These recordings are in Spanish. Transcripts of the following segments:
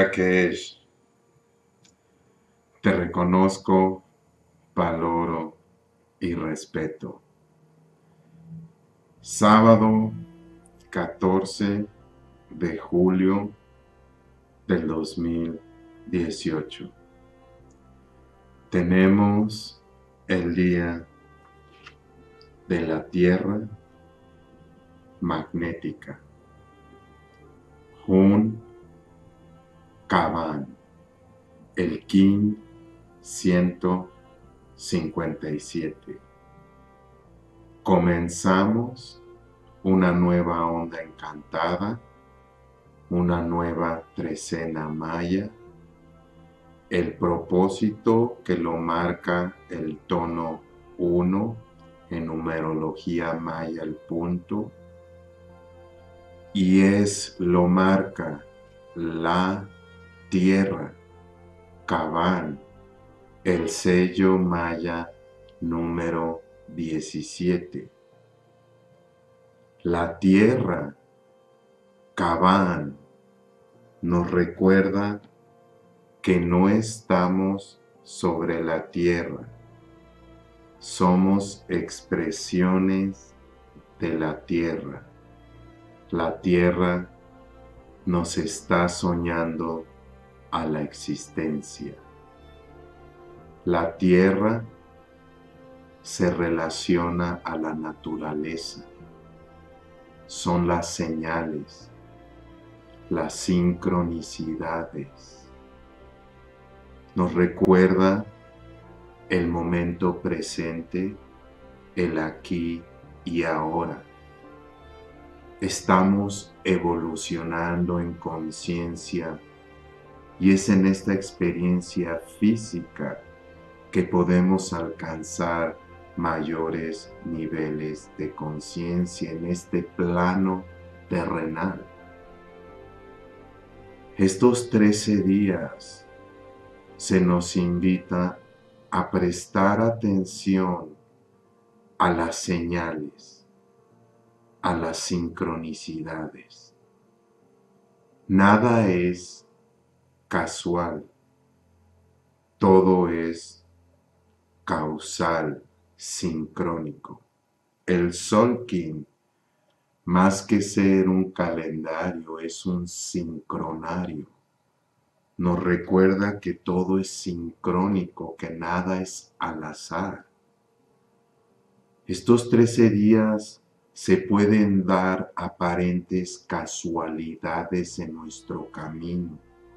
Rakesh, te reconozco, valoro y respeto. Sábado 14 de julio del 2018. Tenemos el día de la Tierra magnética. Hun Kaban, el Kin 157. Comenzamos una nueva onda encantada, una nueva trecena maya, el propósito que lo marca el tono 1 en numerología maya, el punto, y lo marca la Tierra, Kaban, el sello maya número 17. La Tierra, Kaban, nos recuerda que no estamos sobre la Tierra, somos expresiones de la Tierra. La Tierra nos está soñando a la existencia. La Tierra se relaciona a la naturaleza. Son las señales, las sincronicidades. Nos recuerda el momento presente, el aquí y ahora. Estamos evolucionando en conciencia y es en esta experiencia física que podemos alcanzar mayores niveles de conciencia en este plano terrenal. Estos 13 días se nos invita a prestar atención a las señales, a las sincronicidades. Nada es casual, todo es causal, sincrónico. El Solkin, más que ser un calendario, es un sincronario. Nos recuerda que todo es sincrónico, que nada es al azar. Estos 13 días se pueden dar aparentes casualidades en nuestro camino.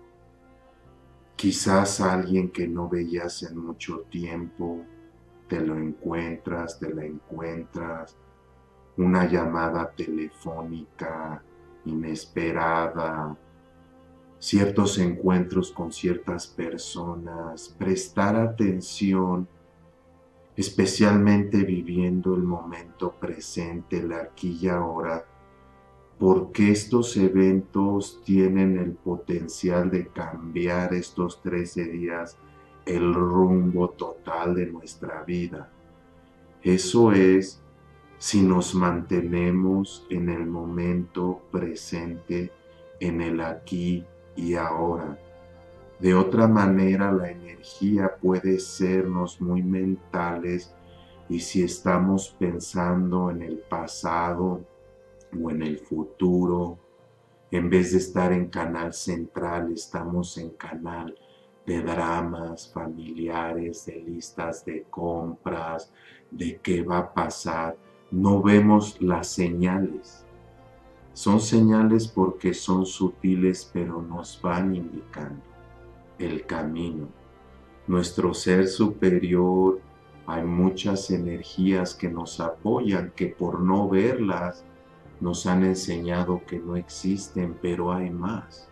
Quizás alguien que no veías en mucho tiempo, te lo encuentras, te la encuentras, una llamada telefónica inesperada, ciertos encuentros con ciertas personas, prestar atención, especialmente viviendo el momento presente, el aquí y ahora, porque estos eventos tienen el potencial de cambiar estos 13 días el rumbo total de nuestra vida. Eso es si nos mantenemos en el momento presente, en el aquí y ahora. De otra manera, la energía puede sernos muy mentales y si estamos pensando en el pasado o en el futuro, en vez de estar en canal central, estamos en canal de dramas familiares, de listas de compras, de qué va a pasar. No vemos las señales. Son señales porque son sutiles, pero nos van indicando el camino. Nuestro ser superior, hay muchas energías que nos apoyan, que por no verlas nos han enseñado que no existen, pero hay más.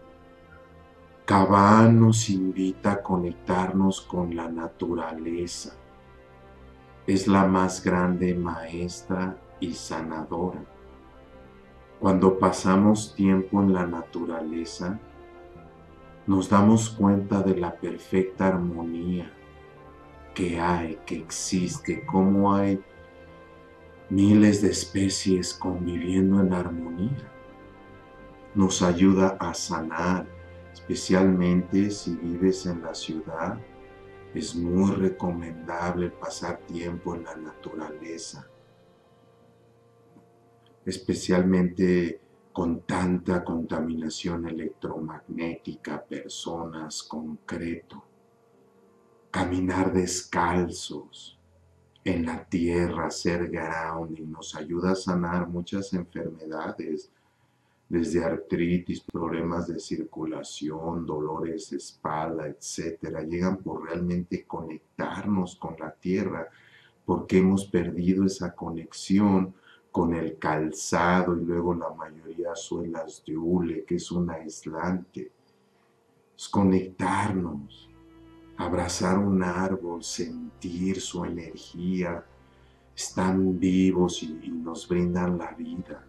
Kaban nos invita a conectarnos con la naturaleza. Es la más grande maestra y sanadora. Cuando pasamos tiempo en la naturaleza, nos damos cuenta de la perfecta armonía que hay, que existe, cómo hay miles de especies conviviendo en armonía. Nos ayuda a sanar, Especialmente si vives en la ciudad, es muy recomendable pasar tiempo en la naturaleza, especialmente con tanta contaminación electromagnética, personas, concreto. Caminar descalzos en la tierra, hacer grounding, nos ayuda a sanar muchas enfermedades, desde artritis, problemas de circulación, dolores de espalda, etcétera. Llegan por realmente conectarnos con la tierra, porque hemos perdido esa conexión con el calzado y luego la mayoría suelas de hule, que es un aislante. Es conectarnos, abrazar un árbol, sentir su energía. Están vivos y nos brindan la vida.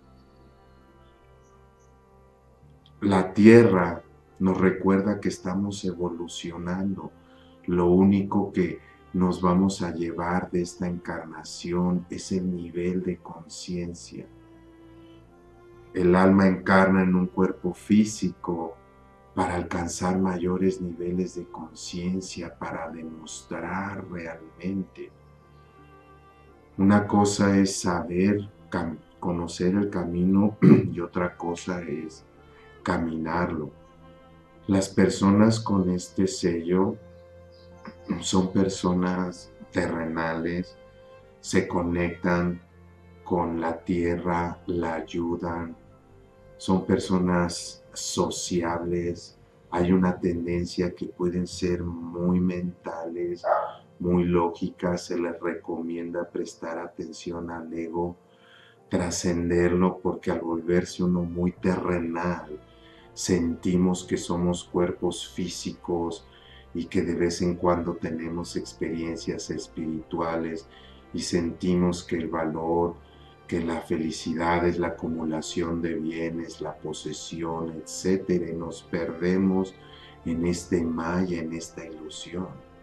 La tierra nos recuerda que estamos evolucionando. Lo único que nos vamos a llevar de esta encarnación es el nivel de conciencia. El alma encarna en un cuerpo físico para alcanzar mayores niveles de conciencia, para demostrar realmente. Una cosa es saber, conocer el camino y otra cosa es caminarlo. Las personas con este sello son personas terrenales, se conectan con la tierra, la ayudan, son personas sociables. Hay una tendencia que pueden ser muy mentales, muy lógicas. Se les recomienda prestar atención al ego, trascenderlo, porque al volverse uno muy terrenal, sentimos que somos cuerpos físicos y que de vez en cuando tenemos experiencias espirituales y sentimos que el valor, que la felicidad es la acumulación de bienes, la posesión, etcétera, y nos perdemos en este maya, en esta ilusión.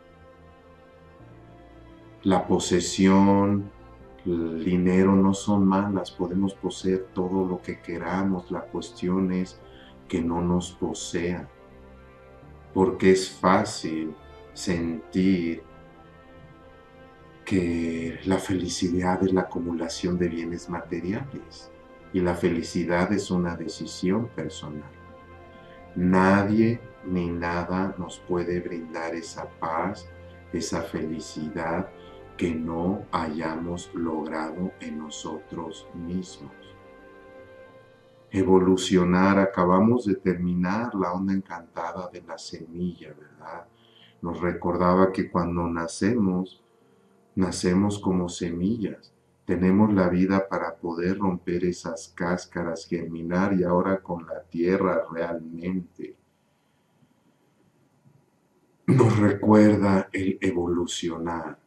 La posesión, el dinero no son malas, podemos poseer todo lo que queramos, la cuestión es que no nos posea, porque es fácil sentir que la felicidad es la acumulación de bienes materiales y la felicidad es una decisión personal. Nadie ni nada nos puede brindar esa paz, esa felicidad que no hayamos logrado en nosotros mismos. Evolucionar, acabamos de terminar la onda encantada de la semilla, ¿verdad? Nos recordaba que cuando nacemos como semillas. Tenemos la vida para poder romper esas cáscaras, germinar, y ahora con la tierra realmente nos recuerda el evolucionar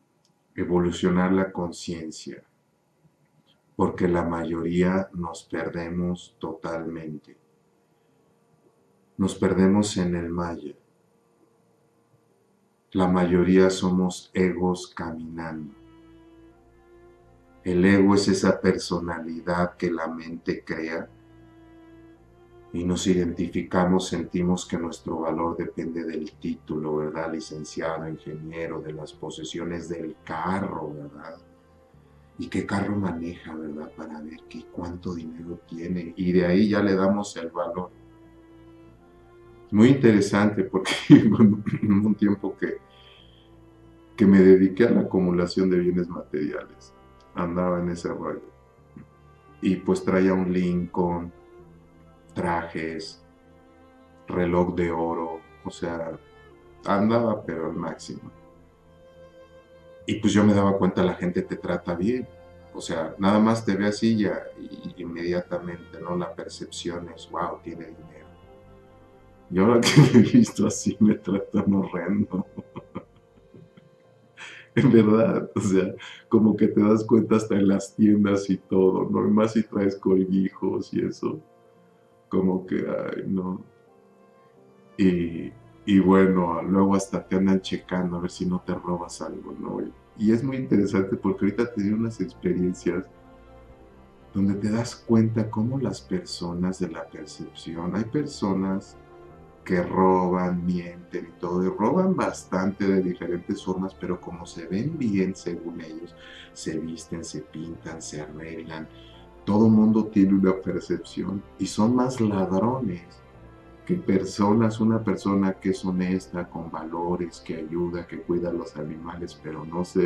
la conciencia, porque la mayoría nos perdemos totalmente. Nos perdemos en el maya. La mayoría somos egos caminando. El ego es esa personalidad que la mente crea y nos identificamos, sentimos que nuestro valor depende del título, ¿verdad? Licenciado, ingeniero, de las posesiones del carro, ¿verdad? Y qué carro maneja, ¿verdad? Para ver cuánto dinero tiene, y de ahí ya le damos el valor. Muy interesante, porque hubo un tiempo que me dediqué a la acumulación de bienes materiales. Andaba en ese rollo. Y pues traía un Lincoln, trajes, reloj de oro, o sea, andaba pero al máximo. Y pues yo me daba cuenta, la gente te trata bien. O sea, nada más te ve así ya, y inmediatamente, ¿no? La percepción es, wow, tiene dinero. Yo ahora que me he visto así me tratan horrendo. En verdad, o sea, como que te das cuenta hasta en las tiendas y todo, ¿no? Y más si traes colguijos y eso, como que, ay, no. Y bueno, luego hasta te andan checando a ver si no te robas algo, ¿no? Y es muy interesante porque ahorita te di unas experiencias donde te das cuenta cómo las personas de la percepción, hay personas que roban, mienten y todo, y roban bastante de diferentes formas, pero como se ven bien según ellos, se visten, se pintan, se arreglan, todo mundo tiene una percepción y son más ladrones que personas, una persona que es honesta, con valores, que ayuda, que cuida a los animales, pero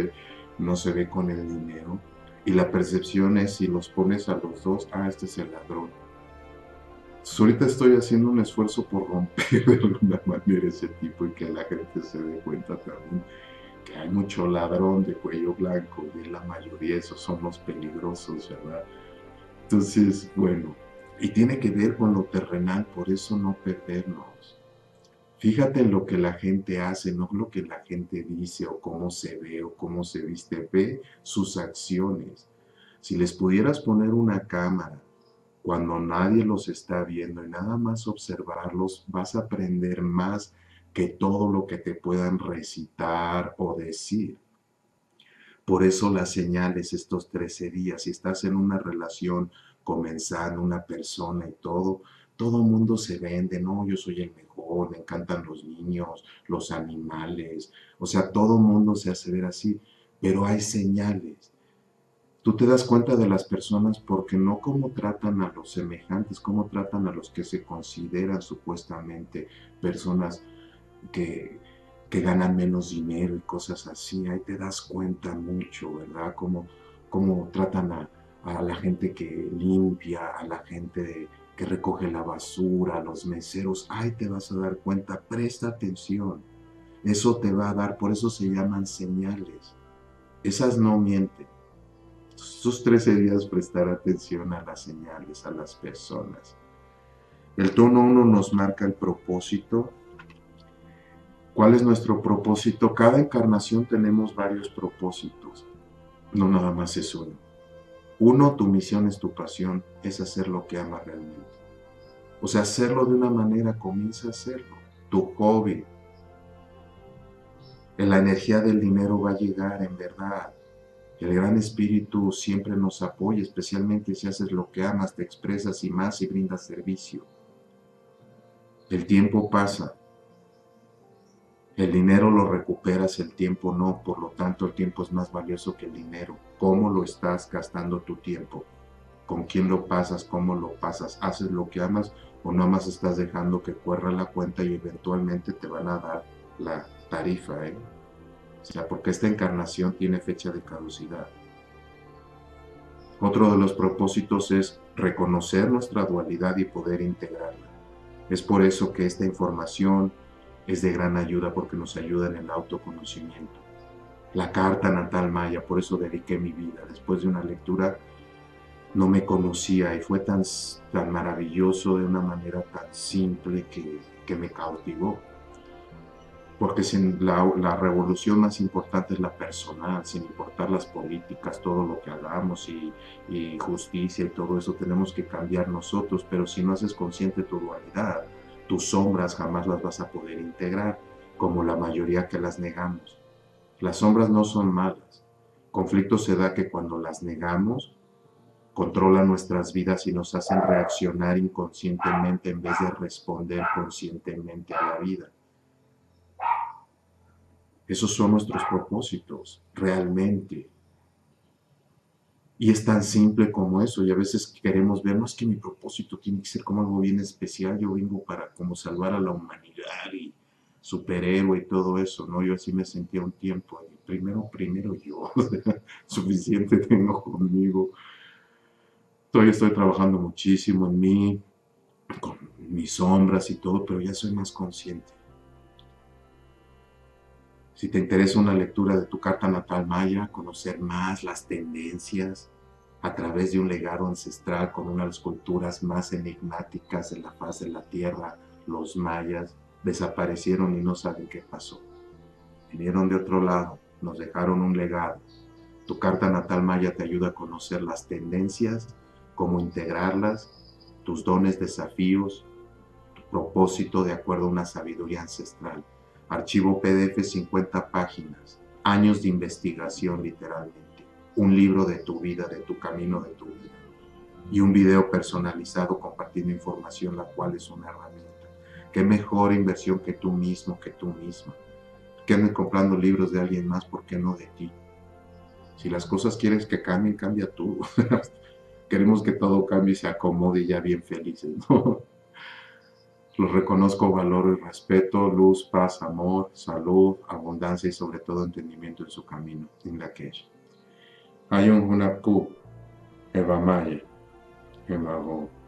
no se ve con el dinero. Y la percepción es, si los pones a los dos, este es el ladrón. Entonces, ahorita estoy haciendo un esfuerzo por romper de alguna manera ese tipo y que la gente se dé cuenta también que hay mucho ladrón de cuello blanco y la mayoría esos son los peligrosos, ¿verdad? Entonces, bueno, y tiene que ver con lo terrenal, por eso no perdernos. Fíjate en lo que la gente hace, no lo que la gente dice o cómo se ve o cómo se viste, ve sus acciones. Si les pudieras poner una cámara cuando nadie los está viendo y nada más observarlos, vas a aprender más que todo lo que te puedan recitar o decir. Por eso las señales estos 13 días, si estás en una relación comenzando, una persona y todo mundo se vende, no, yo soy el mejor, me encantan los niños, los animales, o sea, todo mundo se hace ver así, pero hay señales. Tú te das cuenta de las personas porque no cómo tratan a los semejantes, cómo tratan a los que se consideran supuestamente personas que, que ganan menos dinero y cosas así. Ahí te das cuenta mucho, ¿verdad? Cómo tratan a la gente que limpia, a la gente que recoge la basura, a los meseros. Ahí te vas a dar cuenta, presta atención. Eso te va a dar, por eso se llaman señales. Esas no mienten. Estos 13 días prestar atención a las señales, a las personas. El tono 1 nos marca el propósito. ¿Cuál es nuestro propósito? Cada encarnación tenemos varios propósitos, no nada más es uno. Uno, tu misión es tu pasión, es hacer lo que amas realmente. O sea, hacerlo de una manera, comienza a hacerlo. Tu hobby, la energía del dinero va a llegar en verdad. El Gran Espíritu siempre nos apoya, especialmente si haces lo que amas, te expresas y más y brindas servicio. El tiempo pasa. El dinero lo recuperas, el tiempo no, por lo tanto el tiempo es más valioso que el dinero. ¿Cómo lo estás gastando tu tiempo? ¿Con quién lo pasas? ¿Cómo lo pasas? ¿Haces lo que amas o no más estás dejando que corra la cuenta y eventualmente te van a dar la tarifa, O sea, porque esta encarnación tiene fecha de caducidad. Otro de los propósitos es reconocer nuestra dualidad y poder integrarla. Es por eso que esta información es de gran ayuda porque nos ayuda en el autoconocimiento. La carta natal maya, por eso dediqué mi vida. Después de una lectura no me conocía y fue tan maravilloso de una manera tan simple que me cautivó. Porque la revolución más importante es la personal, sin importar las políticas, todo lo que hagamos y justicia y todo eso, tenemos que cambiar nosotros, pero si no haces consciente tu dualidad, tus sombras jamás las vas a poder integrar, como la mayoría que las negamos. Las sombras no son malas. Conflicto se da que cuando las negamos, controlan nuestras vidas y nos hacen reaccionar inconscientemente en vez de responder conscientemente a la vida. Esos son nuestros propósitos, realmente. Y es tan simple como eso, y a veces queremos ver, no es que mi propósito tiene que ser como algo bien especial, yo vengo para como salvar a la humanidad y superhéroe y todo eso, ¿no? Yo así me sentía un tiempo, y primero yo, suficiente tengo conmigo. Todavía estoy trabajando muchísimo en mí, con mis sombras y todo, pero ya soy más consciente. Si te interesa una lectura de tu carta natal maya, conocer más las tendencias a través de un legado ancestral con una de las culturas más enigmáticas en la faz de la tierra, los mayas desaparecieron y no saben qué pasó. Vinieron de otro lado, nos dejaron un legado. Tu carta natal maya te ayuda a conocer las tendencias, cómo integrarlas, tus dones, desafíos, tu propósito de acuerdo a una sabiduría ancestral. Archivo PDF 50 páginas, años de investigación literalmente, un libro de tu vida, de tu camino, de tu vida y un video personalizado compartiendo información, la cual es una herramienta. Qué mejor inversión que tú mismo, que tú misma. Que andes comprando libros de alguien más, ¿por qué no de ti? Si las cosas quieres que cambien, cambia tú. Queremos que todo cambie y se acomode y ya bien felices, ¿no? Los reconozco, valoro y respeto, luz, paz, amor, salud, abundancia y sobre todo entendimiento en su camino, en la que Ayun Hunapku, Eva Maya, Eva